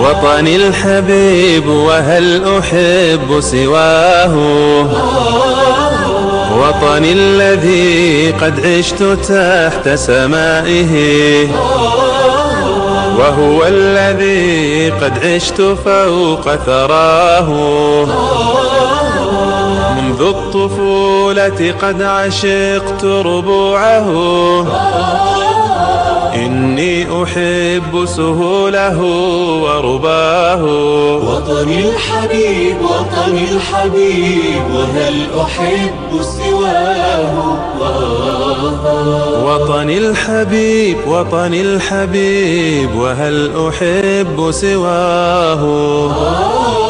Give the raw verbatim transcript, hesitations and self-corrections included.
وطني الحبيب وهل أحب سواه، وطني الذي قد عشت تحت سمائه، وهو الذي قد عشت فوق ثراه. منذ الطفولة قد عشقت ربوعه، إني أحب سهوله ورباه. وطني الحبيب وطني الحبيب وهل أحب سواه. وطني الحبيب وطني الحبيب وهل أحب سواه.